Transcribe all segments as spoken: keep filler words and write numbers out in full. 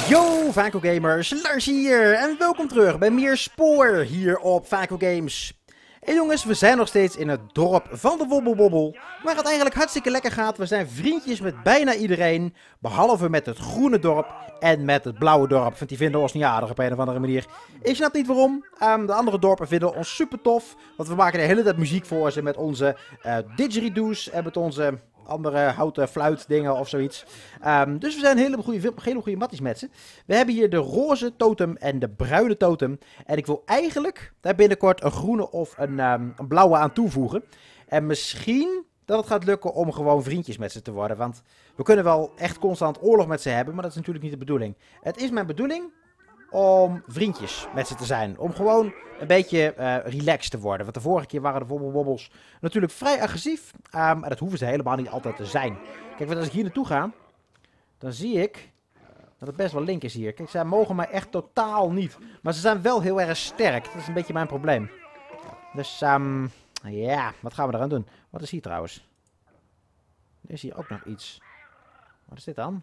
Yo, Vaco Gamers, Lars hier en welkom terug bij meer Spoor hier op Vaco Games. En jongens, we zijn nog steeds in het dorp van de Wobbelbobbel, waar het eigenlijk hartstikke lekker gaat. We zijn vriendjes met bijna iedereen, behalve met het groene dorp en met het blauwe dorp, want die vinden ons niet aardig op een of andere manier. Ik snap niet waarom, um, de andere dorpen vinden ons super tof, want we maken de hele tijd muziek voor ze met onze uh, didgeridoos en met onze andere houten fluitdingen of zoiets. Um, dus we zijn hele goede, hele goede matties met ze. We hebben hier de roze totem en de bruine totem. En ik wil eigenlijk daar binnenkort een groene of een, um, een blauwe aan toevoegen. En misschien dat het gaat lukken om gewoon vriendjes met ze te worden. Want we kunnen wel echt constant oorlog met ze hebben, maar dat is natuurlijk niet de bedoeling. Het is mijn bedoeling om vriendjes met ze te zijn. Om gewoon een beetje uh, relaxed te worden. Want de vorige keer waren de wobbelwobbels natuurlijk vrij agressief. Um, en dat hoeven ze helemaal niet altijd te zijn. Kijk, want als ik hier naartoe ga, dan zie ik dat het best wel link is hier. Kijk, zij mogen mij echt totaal niet. Maar ze zijn wel heel erg sterk. Dat is een beetje mijn probleem. Dus, um, ja, wat gaan we eraan doen? Wat is hier trouwens? Er is hier ook nog iets. Wat is dit dan?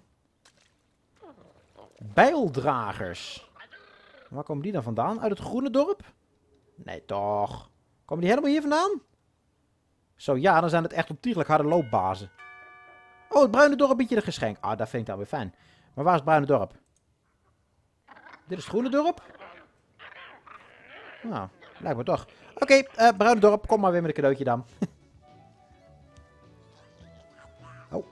Bijldragers. Waar komen die dan vandaan? Uit het groene dorp? Nee, toch. Komen die helemaal hier vandaan? Zo ja, dan zijn het echt ontiegelijk harde loopbazen. Oh, het bruine dorp biedt je een geschenk. Ah, dat vind ik dan weer fijn. Maar waar is het bruine dorp? Dit is het groene dorp? Nou, lijkt me toch. Oké, okay, uh, bruine dorp, kom maar weer met een cadeautje dan. Oh.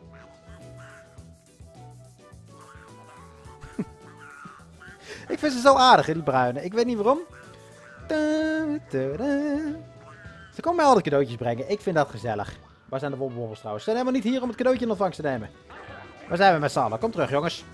Ik vind ze zo aardig, hè, die bruine. Ik weet niet waarom. Ze komen mij altijd cadeautjes brengen. Ik vind dat gezellig. Waar zijn de wobbelwobbels trouwens? Ze zijn helemaal niet hier om het cadeautje in ontvangst te nemen. Waar zijn we met z'n allen? Kom terug, jongens.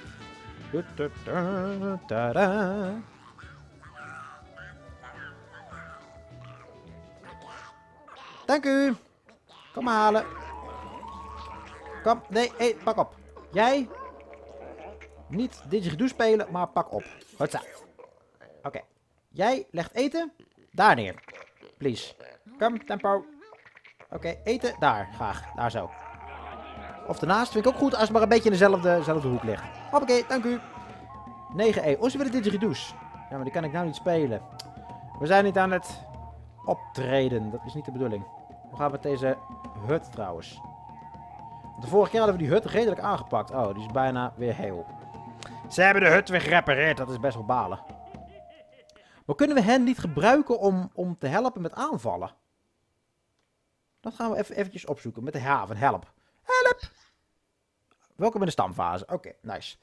Dank u. Kom maar halen. Kom. Nee, hey, pak op. Jij. Niet didgeridoo spelen, maar pak op. Goed zo. Oké. Okay. Jij legt eten daar neer. Please. Kom, tempo. Oké, okay, eten daar. Graag. Daar zo. Of daarnaast vind ik ook goed als het maar een beetje in dezelfde, dezelfde hoek ligt. Hoppakee, dank u. negen E. Oh, ze willen didgeridoos. Ja, maar die kan ik nou niet spelen. We zijn niet aan het optreden. Dat is niet de bedoeling. Hoe gaan we met deze hut trouwens? Want de vorige keer hadden we die hut redelijk aangepakt. Oh, die is bijna weer heel. Ze hebben de hut weer gerepareerd. Dat is best wel balen. Maar kunnen we hen niet gebruiken om, om te helpen met aanvallen? Dat gaan we even eventjes opzoeken. Met de H van help. Help! Welkom in de stamfase. Oké, okay, nice.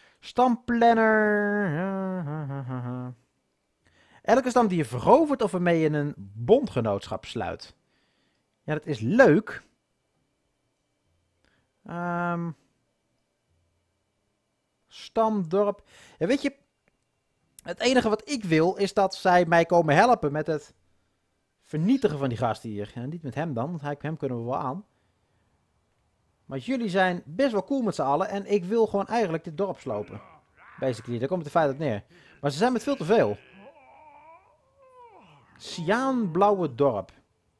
Stamplanner. Elke stam die je verovert of waarmee je een bondgenootschap sluit. Ja, dat is leuk. Um, stamdorp. Ja, weet je, het enige wat ik wil is dat zij mij komen helpen met het vernietigen van die gasten hier. Ja, niet met hem dan, want hem kunnen we wel aan. Maar jullie zijn best wel cool met z'n allen en ik wil gewoon eigenlijk dit dorp slopen. Basically, daar komt het feit op neer. Maar ze zijn met veel te veel. Cyaanblauwe dorp.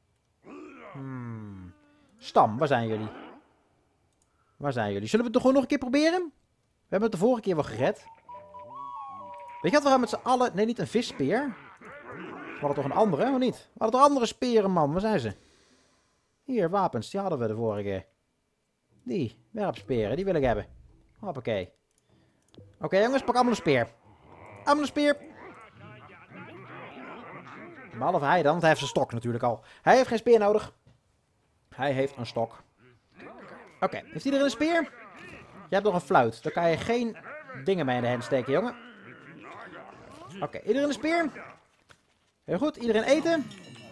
Hmm. Stam, waar zijn jullie? Waar zijn jullie? Zullen we het toch gewoon nog een keer proberen? We hebben het de vorige keer wel gered. Weet je wat, we gaan met z'n allen... Nee, niet een visspeer. We hadden toch een andere, of niet? We hadden toch andere speren, man. Waar zijn ze? Hier, wapens. Die hadden we de vorige keer. Die, werpsperen. Die wil ik hebben. Hoppakee. Oké, okay, jongens, pak allemaal een speer. Allemaal een speer. Behalve hij dan, want hij heeft zijn stok natuurlijk al. Hij heeft geen speer nodig. Hij heeft een stok. Oké, okay, heeft iedereen een speer? Je hebt nog een fluit. Daar kan je geen dingen mee in de hand steken, jongen. Oké, okay, iedereen een speer? Heel goed, iedereen eten?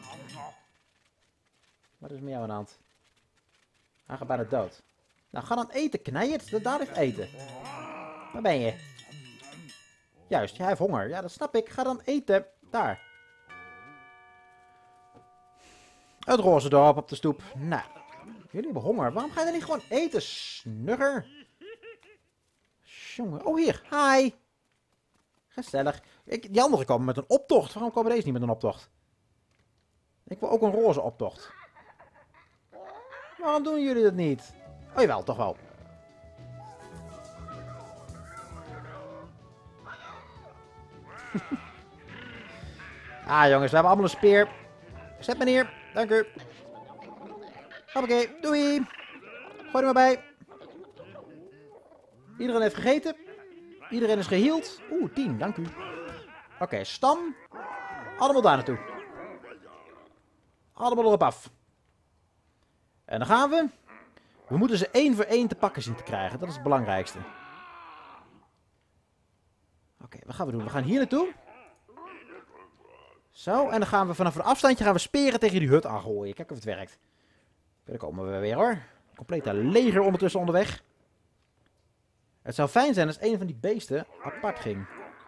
Wat is met jou aan de hand? Hij gaat bijna dood. Nou, ga dan eten, knijert. Daar ligt eten. Waar ben je? Juist, hij heeft honger. Ja, dat snap ik. Ga dan eten. Daar. Het roze dorp op de stoep. Nou, jullie hebben honger. Waarom ga je dan niet gewoon eten, snugger? Jongen. Oh, hier. Hi. Gezellig. Ik, die anderen komen met een optocht. Waarom komen deze niet met een optocht? Ik wil ook een roze optocht. Waarom doen jullie dat niet? Oh jawel, toch wel. Ah jongens, we hebben allemaal een speer. Zet me neer. Dank u. Hoppakee, doei. Gooi er maar bij. Iedereen heeft gegeten. Iedereen is geheeld. Oeh, tien, dank u. Oké, okay, stam. Allemaal daar naartoe. Allemaal erop af. En dan gaan we. We moeten ze één voor één te pakken zien te krijgen. Dat is het belangrijkste. Oké, okay, wat gaan we doen? We gaan hier naartoe. Zo, en dan gaan we vanaf een afstandje gaan we speren tegen die hut aangooien. Kijk of het werkt. Daar komen we weer hoor. Complete leger ondertussen onderweg. Het zou fijn zijn als een van die beesten apart ging.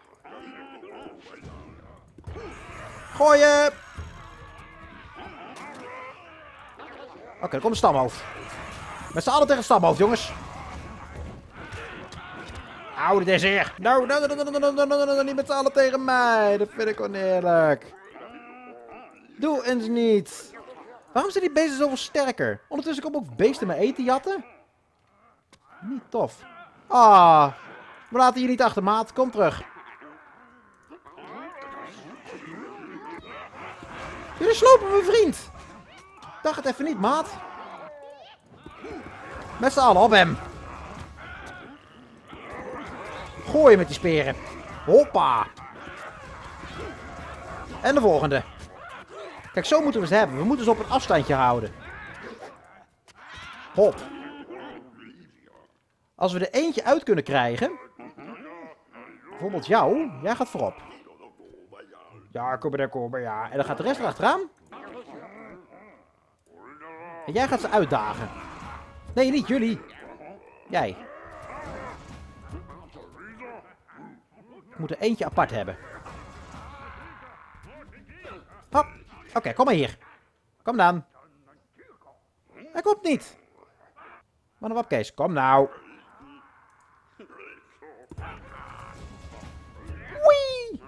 Gooien! Oké, okay, er komt een stamhoofd. Met z'n allen tegen het stamhoofd, jongens. Auw, dit is hier. Nou, nou, nou, nou, nou, nou, nou, nou, niet met z'n allen tegen mij. Dat vind ik oneerlijk. Doe eens niet. Waarom zijn die beesten zoveel sterker? Ondertussen komen ook beesten me eten jatten. Niet tof. Ah, we laten je niet achter, maat. Kom terug. Jullie slopen mijn vriend. Dacht het even niet, maat. Met z'n allen op hem. Gooien met die speren. Hoppa. En de volgende. Kijk, zo moeten we ze hebben. We moeten ze op een afstandje houden. Hop. Als we er eentje uit kunnen krijgen. Bijvoorbeeld jou. Jij gaat voorop. Ja, kom maar daar, kom maar, ja. En dan gaat de rest erachteraan. En jij gaat ze uitdagen. Nee, niet jullie. Jij. Ik moet er eentje apart hebben. Hop. Oké, okay, kom maar hier. Kom dan. Hij komt niet. Maar een Kees, kom nou. Wee!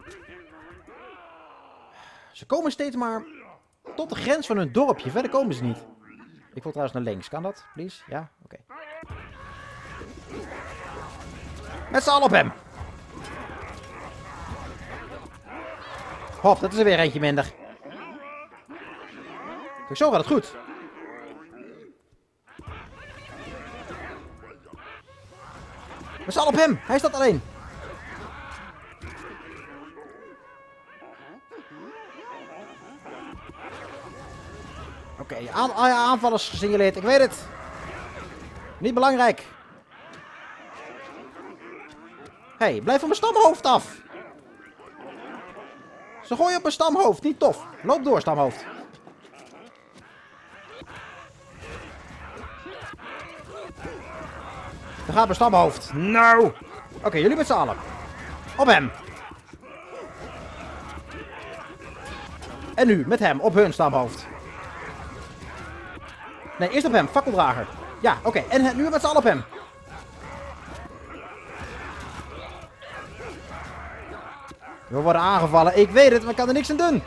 Ze komen steeds maar tot de grens van hun dorpje. Verder komen ze niet. Ik wil trouwens naar links. Kan dat, please? Ja? Oké. Okay. Met z'n allen op hem. Hop, dat is er weer eentje minder. Kijk, zo gaat het goed. Met z'n allen op hem. Hij staat alleen. Oké, okay, aan, aanvallers gesignaleerd. Ik weet het. Niet belangrijk. Hé, hey, blijf van mijn stamhoofd af. Ze gooien op mijn stamhoofd. Niet tof. Loop door, stamhoofd. Daar gaat mijn stamhoofd. Nou. Oké, okay, jullie met z'n allen. Op hem. En nu, met hem, op hun stamhoofd. Nee, eerst op hem, fakkeldrager. Ja, oké. Okay. En nu met z'n allen op hem. We worden aangevallen. Ik weet het, maar ik kan er niks aan doen.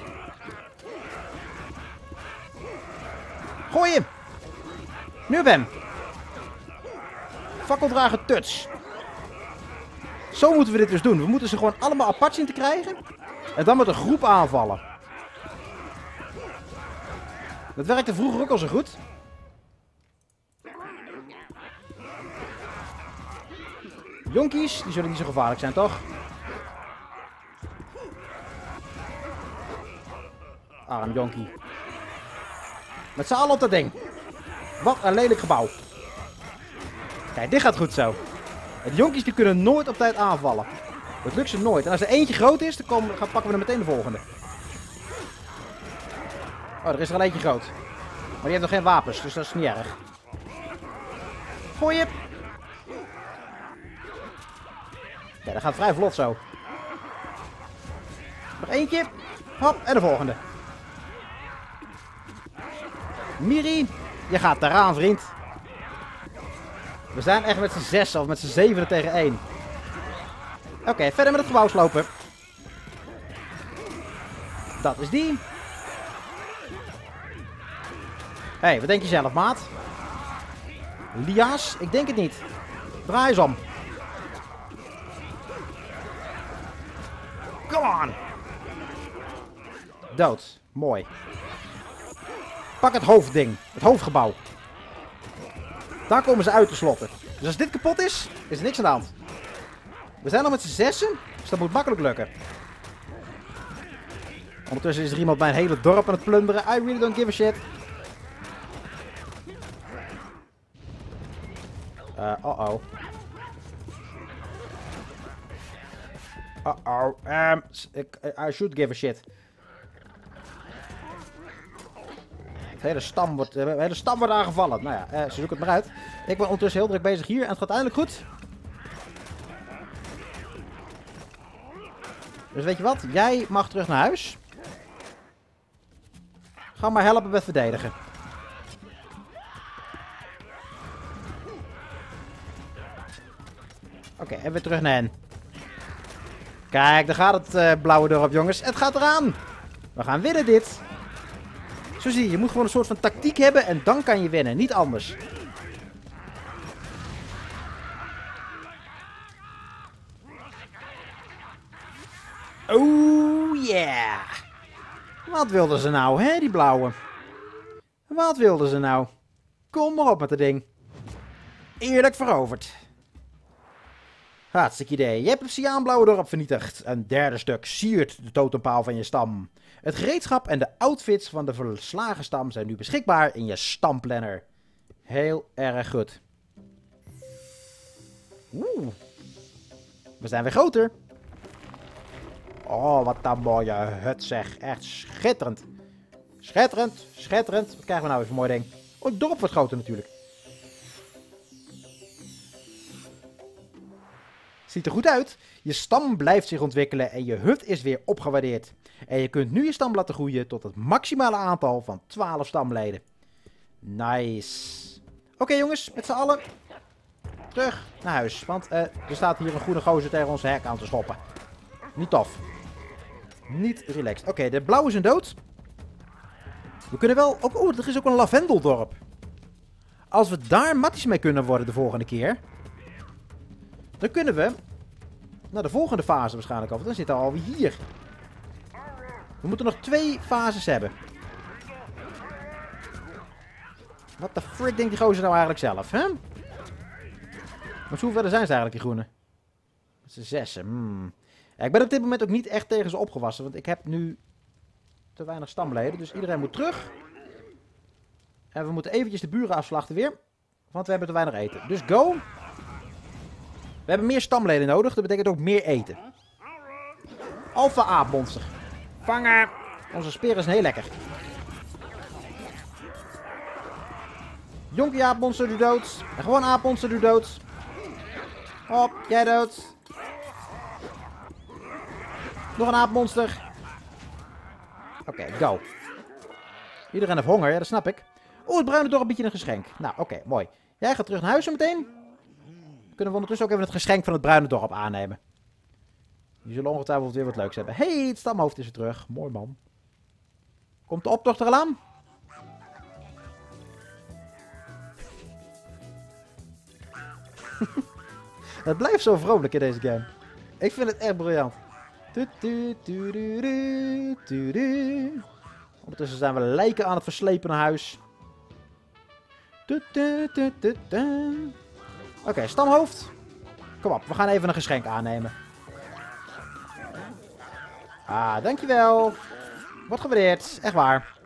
Gooi hem. Nu op hem. Fakkeldrager tuts. Zo moeten we dit dus doen. We moeten ze gewoon allemaal apart zien te krijgen. En dan met een groep aanvallen. Dat werkte vroeger ook al zo goed. Jonkies, die zullen niet zo gevaarlijk zijn, toch? Arm jonkie. Met z'n allen op dat ding. Wat een lelijk gebouw. Kijk, dit gaat goed zo. En de jonkies die kunnen nooit op tijd aanvallen. Dat lukt ze nooit. En als er eentje groot is, dan, komen, dan pakken we er meteen de volgende. Oh, er is er al eentje groot. Maar die heeft nog geen wapens, dus dat is niet erg. Gooi je. Ja, dat gaat vrij vlot zo. Nog eentje. Hop, en de volgende. Miri, je gaat eraan, vriend. We zijn echt met z'n zes of met z'n zevenen tegen één. Oké, okay, verder met het gebouw slopen. Dat is die. Hé, hey, wat denk je zelf, maat? Lia's? Ik denk het niet. Draai eens om. Come on. Dood. Mooi. Pak het hoofdding. Het hoofdgebouw. Daar komen ze uit te slotten. Dus als dit kapot is, is er niks aan de hand. We zijn al met z'n zessen, dus dat moet makkelijk lukken. Ondertussen is er iemand mijn hele dorp aan het plunderen. I really don't give a shit. Uh, uh-oh. Uh-oh. Um, I should give a shit. De hele stam wordt, de hele stam wordt aangevallen. Nou ja, uh, ze zoeken het maar uit. Ik ben ondertussen heel druk bezig hier en het gaat eindelijk goed. Dus weet je wat? Jij mag terug naar huis. Ga maar helpen met verdedigen. Oké, okay, en weer terug naar hen. Kijk, daar gaat het uh, blauwe dorp, jongens. Het gaat eraan. We gaan winnen dit. Zo zie je, je moet gewoon een soort van tactiek hebben en dan kan je winnen. Niet anders. Oh yeah. Wat wilden ze nou, hè, die blauwe? Wat wilden ze nou? Kom maar op met het ding. Eerlijk veroverd. Hartstikke idee. Je hebt het cyaanblauwe dorp vernietigd. Een derde stuk siert de totempaal van je stam. Het gereedschap en de outfits van de verslagen stam zijn nu beschikbaar in je stamplanner. Heel erg goed. Oeh. We zijn weer groter. Oh, wat een mooie hut zeg. Echt schitterend. Schitterend, schitterend. Wat krijgen we nou even een mooi ding? Oh, het dorp wordt groter natuurlijk. Ziet er goed uit. Je stam blijft zich ontwikkelen en je hut is weer opgewaardeerd. En je kunt nu je stam laten groeien tot het maximale aantal van twaalf stamleden. Nice. Oké okay, jongens, met z'n allen. Terug naar huis. Want uh, er staat hier een groene gozer tegen onze hek aan te schoppen. Niet tof. Niet relaxed. Oké, okay, de blauwe zijn dood. We kunnen wel... Oh, oh, er is ook een lavendeldorp. Als we daar matties mee kunnen worden de volgende keer... Dan kunnen we... naar de volgende fase waarschijnlijk al. Want dan zitten we alweer hier. We moeten nog twee fases hebben. Wat de frick denkt die gozer nou eigenlijk zelf, hè? Maar hoe verder zijn ze eigenlijk, die groene? Met z'n zessen. Hmm. Ja, ik ben op dit moment ook niet echt tegen ze opgewassen. Want ik heb nu te weinig stamleden. Dus iedereen moet terug. En we moeten eventjes de buren afslachten weer. Want we hebben te weinig eten. Dus go. We hebben meer stamleden nodig. Dat betekent ook meer eten. Alpha aapmonster. Vangen. Onze speer is heel lekker. Jonkie aapmonster doet dood. En gewoon aapmonster doet dood. Hop, jij dood. Nog een aapmonster. Oké, okay, go. Iedereen heeft honger, ja, dat snap ik. Oeh, het bruine dorp biedt je een geschenk. Nou, oké, okay, mooi. Jij gaat terug naar huis zo meteen. Kunnen we ondertussen ook even het geschenk van het bruine dorp aannemen. Die zullen ongetwijfeld weer wat leuks hebben. Hé, hey, het stamhoofd is weer terug. Mooi man. Komt de optocht er al aan? Het blijft zo vrolijk in deze game. Ik vind het echt briljant. Ondertussen zijn we lijken aan het verslepen naar huis. Oké, okay, stamhoofd. Kom op, we gaan even een geschenk aannemen. Ah, dankjewel. Wordt gewaardeerd, echt waar.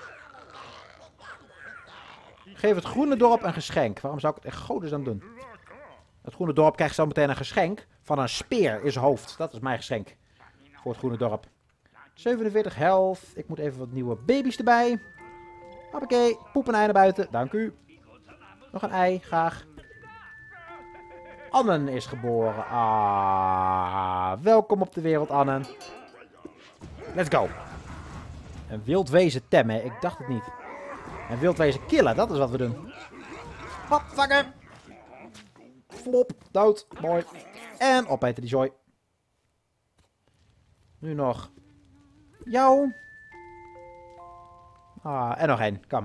Geef het groene dorp een geschenk. Waarom zou ik het echt godesnaam doen? Het groene dorp krijgt zo meteen een geschenk van een speer in zijn hoofd. Dat is mijn geschenk voor het groene dorp. zevenenveertig health. Ik moet even wat nieuwe baby's erbij. Hoppakee, poep een ei naar buiten. Dank u. Nog een ei, graag. Annen is geboren. Ah, welkom op de wereld, Annen. Let's go. Een wild wezen temmen, ik dacht het niet. Een wild wezen killen, dat is wat we doen. Hop, vangen. Flop, dood, mooi. En opeten die zooi. Nu nog jou. Ah, en nog één, kom.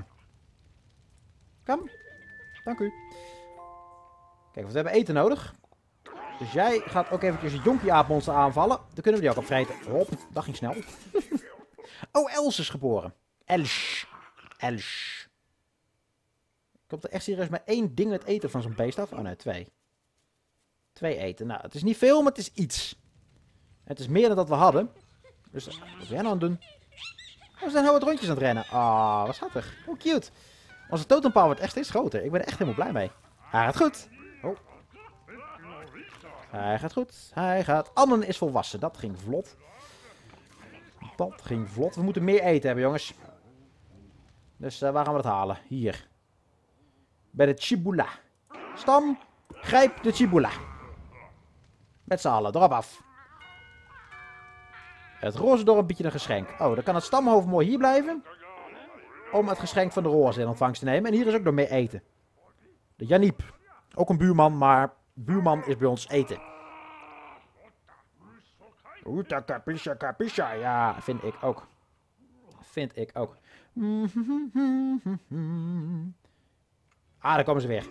Kom. Dank u. Kijk, we hebben eten nodig. Dus jij gaat ook eventjes een jonkie aapmonster aanvallen. Dan kunnen we die ook opvreten. Hop, dat ging snel. Oh, Els is geboren. Els. Els. Komt er echt serieus maar één ding het eten van zo'n beest af? Oh nee, twee. Twee eten. Nou, het is niet veel, maar het is iets. Het is meer dan dat we hadden. Dus wat ben jij nou aan het doen? Oh, we zijn heel wat rondjes aan het rennen. Ah, oh, wat schattig. Hoe cute. Onze totempaal wordt echt steeds groter. Ik ben er echt helemaal blij mee. Hij gaat goed. Oh. Hij gaat goed. Hij gaat... Annen is volwassen. Dat ging vlot. Dat ging vlot. We moeten meer eten hebben, jongens. Dus uh, waar gaan we dat halen? Hier. Bij de Chibula. Stam, grijp de Chibula. Met z'n allen, erop af. Het roze dorp biedt je een geschenk. Oh, dan kan het stamhoofd mooi hier blijven. Om het geschenk van de roze in ontvangst te nemen. En hier is ook nog meer eten. De Janiep. Ook een buurman, maar buurman is bij ons eten. Oeta capisha capisha. Ja, vind ik ook. Vind ik ook. Ah, daar komen ze weer.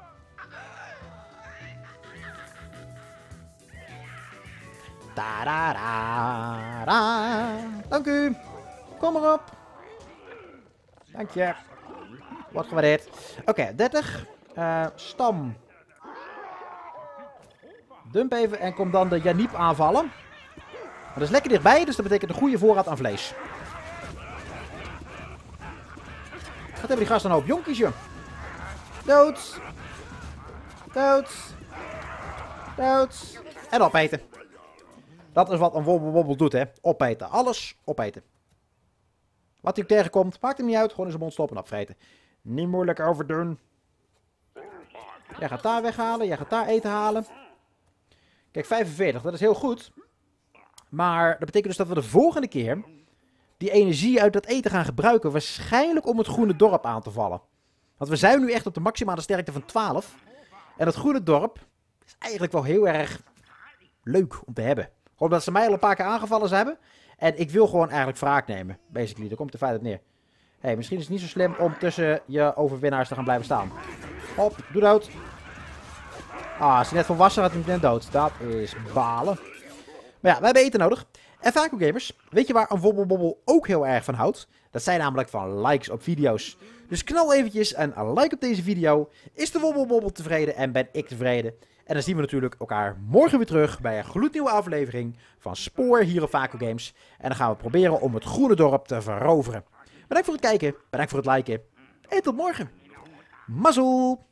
Ta-da-da-da. Dank u. Kom maar op. Dank je. Wordt gewaardeerd. Oké, okay, dertig. Uh, stam. Dump even en kom dan de Janiep aanvallen. Maar dat is lekker dichtbij, dus dat betekent een goede voorraad aan vlees. Wat hebben die gasten een hoop jonkies, joh. Dood. Dood. Dood. En opeten. Dat is wat een wobbel wobbel doet, hè. Opeten. Alles opeten. Wat hij ook tegenkomt, maakt hem niet uit. Gewoon in zijn mond stoppen en opvreten. Niet moeilijk overdoen. Jij gaat daar weghalen. Jij gaat daar eten halen. Kijk, vijfenveertig. Dat is heel goed. Maar dat betekent dus dat we de volgende keer die energie uit dat eten gaan gebruiken. Waarschijnlijk om het groene dorp aan te vallen. Want we zijn nu echt op de maximale sterkte van twaalf. En het groene dorp is eigenlijk wel heel erg leuk om te hebben. Gewoon omdat ze mij al een paar keer aangevallen hebben. En ik wil gewoon eigenlijk wraak nemen. Basically, daar komt de feit op neer. Hé, hey, misschien is het niet zo slim om tussen je overwinnaars te gaan blijven staan. Hop, doe dood. Ah, als hij net volwassen had, hij meteen dood. Dat is balen. Maar ja, we hebben eten nodig. En Vaco Gamers, weet je waar een wobbelbobbel ook heel erg van houdt? Dat zijn namelijk van likes op video's. Dus knal eventjes een like op deze video. Is de wobbelbobbel tevreden en ben ik tevreden? En dan zien we natuurlijk elkaar morgen weer terug bij een gloednieuwe aflevering van Spoor hier op Vaco Games. En dan gaan we proberen om het groene dorp te veroveren. Bedankt voor het kijken, bedankt voor het liken en tot morgen. Mazzel!